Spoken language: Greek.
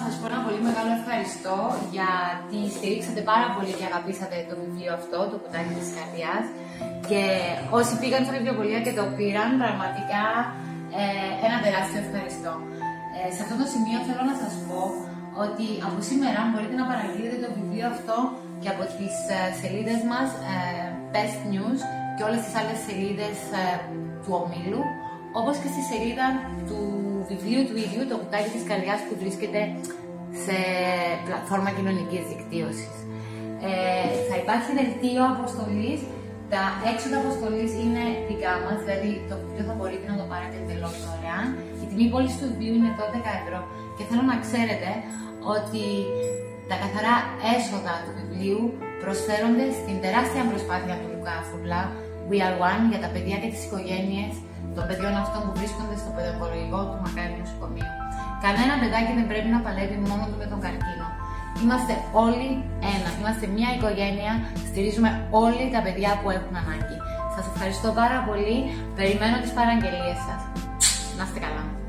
σας πω ένα πολύ μεγάλο ευχαριστώ γιατί στηρίξατε πάρα πολύ και αγαπήσατε το βιβλίο αυτό, το κουτάκι της καρδιάς. Και όσοι πήγαν στα βιβλιοπωλεία και το πήραν, πραγματικά ένα τεράστιο ευχαριστώ. Σε αυτό το σημείο θέλω να σας πω ότι από σήμερα μπορείτε να παραγγείλετε το βιβλίο αυτό και από τις σελίδες μας Best News και όλες τις άλλες σελίδες του ομίλου, όπως και στη σελίδα του βιβλίου του ίδιου, το κουτάκι της καρδιάς, που βρίσκεται σε πλατφόρμα κοινωνικής δικτύωσης. Θα υπάρχει δελτίο αποστολής. Τα έξοδα αποστολής είναι δικά μας, δηλαδή το βιβλίο θα μπορείτε να το πάρετε εντελώς δωρεάν. Η τιμή πώλησης του βιβλίου είναι 12 ευρώ και θέλω να ξέρετε ότι τα καθαρά έσοδα του βιβλίου προσφέρονται στην τεράστια προσπάθεια του Λουκά Φουρλά, We Are One, για τα παιδιά και τις οικογένειες των παιδιών αυτών που βρίσκονται στο παιδοογκολογικό του Μακάριου Νοσοκομείου. Κανένα παιδάκι δεν πρέπει να παλεύει μόνο του με τον καρκίνο. Είμαστε όλοι ένα, είμαστε μια οικογένεια, στηρίζουμε όλοι τα παιδιά που έχουν ανάγκη. Σας ευχαριστώ πάρα πολύ, περιμένω τις παραγγελίες σας. Να είστε καλά.